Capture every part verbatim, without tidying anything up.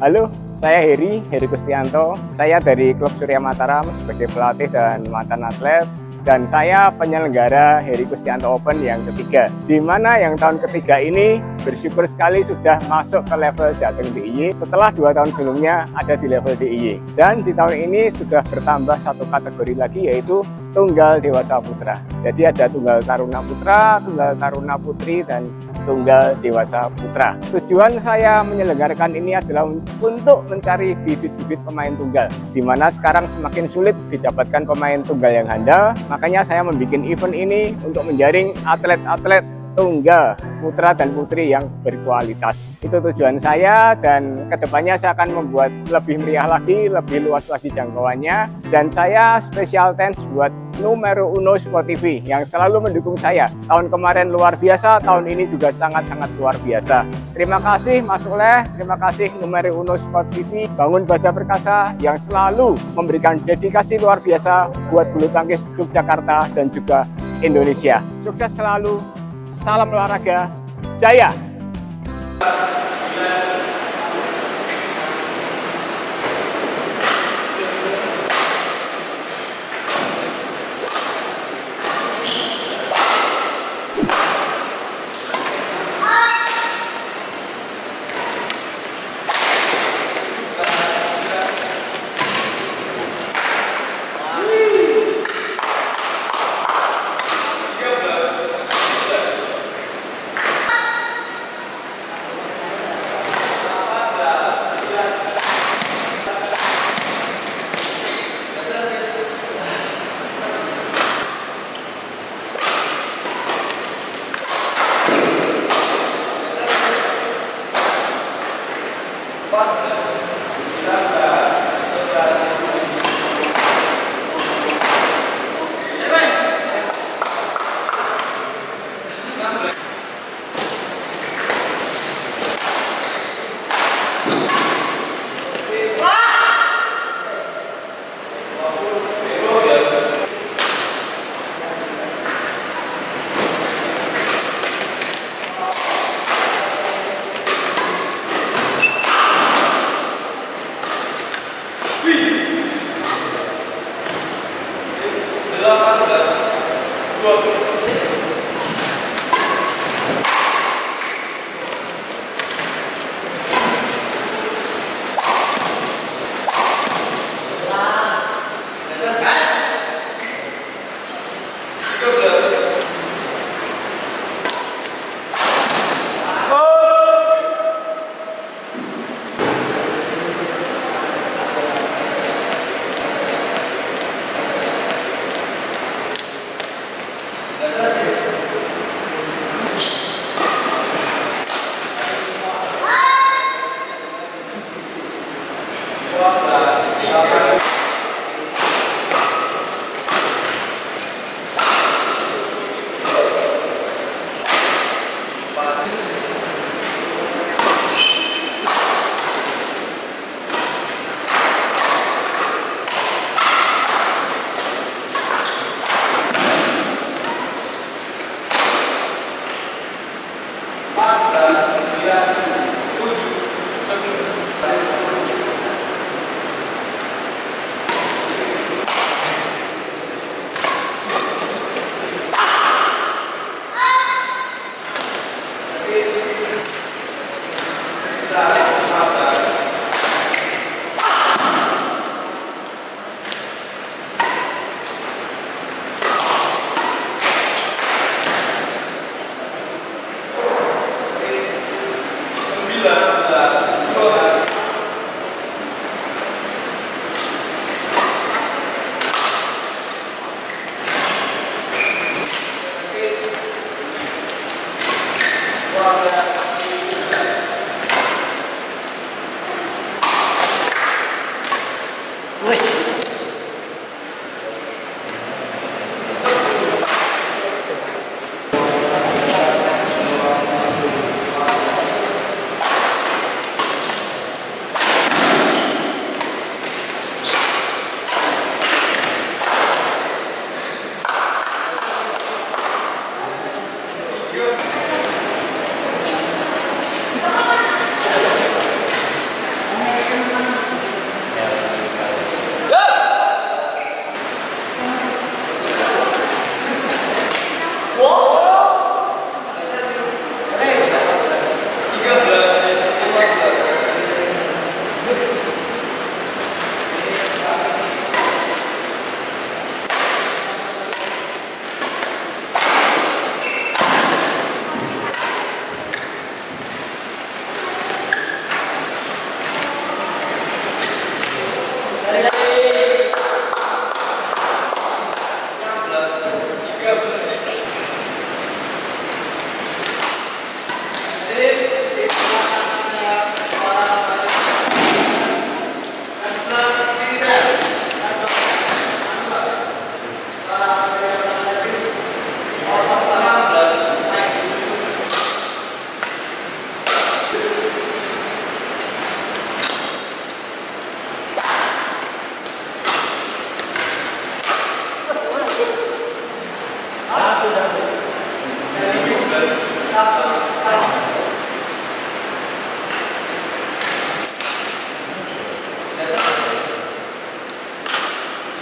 Halo, saya Heri, Heri Kustianto. Saya dari Klub Surya Mataram sebagai pelatih dan mantan atlet. Dan saya penyelenggara Heri Kustianto Open yang ketiga. Di mana yang tahun ketiga ini bersyukur sekali sudah masuk ke level Jateng D I Y setelah dua tahun sebelumnya ada di level D I Y. Dan di tahun ini sudah bertambah satu kategori lagi yaitu Tunggal Dewasa Putra. Jadi ada Tunggal Taruna Putra, Tunggal Taruna Putri, dan Tunggal Dewasa Putra. Tujuan saya menyelenggarakan ini adalah untuk mencari bibit-bibit pemain tunggal, di mana sekarang semakin sulit didapatkan pemain tunggal yang handal. Makanya saya membuat event ini untuk menjaring atlet-atlet tunggal putra dan putri yang berkualitas. Itu tujuan saya, dan kedepannya saya akan membuat lebih meriah lagi, lebih luas lagi jangkauannya. Dan saya special thanks buat Numero Uno Sport T V yang selalu mendukung saya. Tahun kemarin luar biasa, tahun ini juga sangat-sangat luar biasa. Terima kasih Mas Oleh, terima kasih Numero Uno Sport T V, Bangun Baja Perkasa yang selalu memberikan dedikasi luar biasa buat bulu tangkis Yogyakarta dan juga Indonesia. Sukses selalu. Salam olahraga, jaya!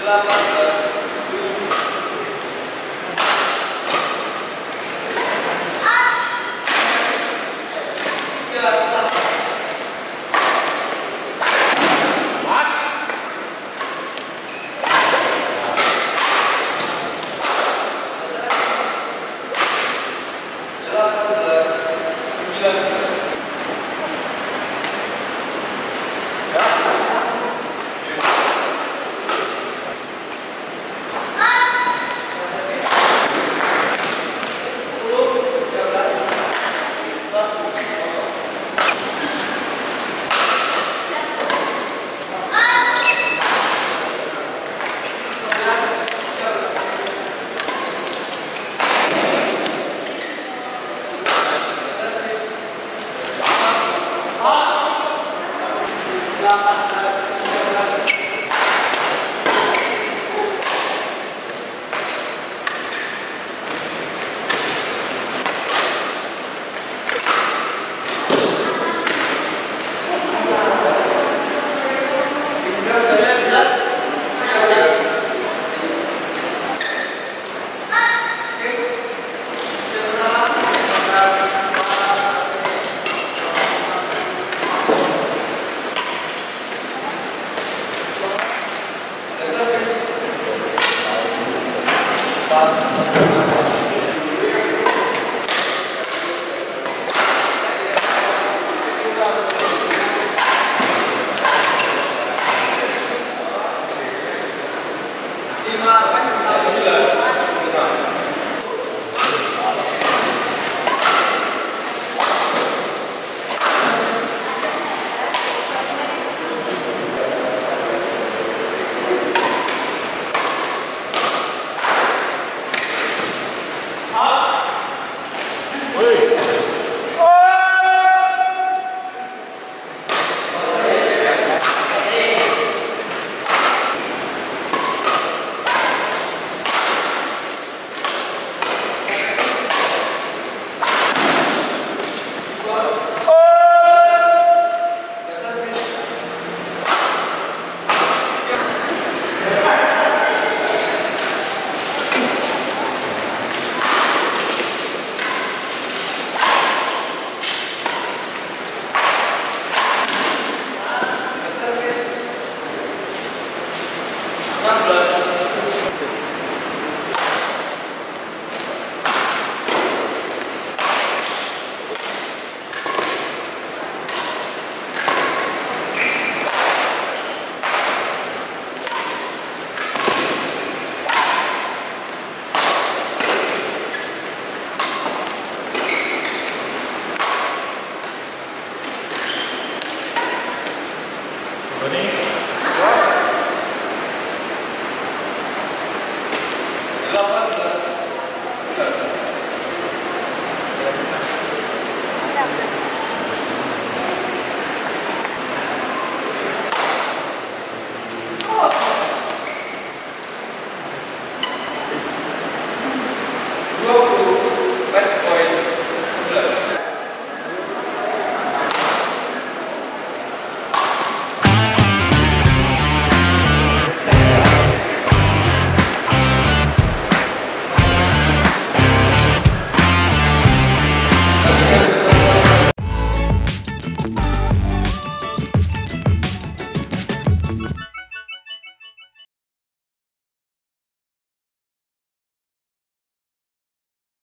Pak.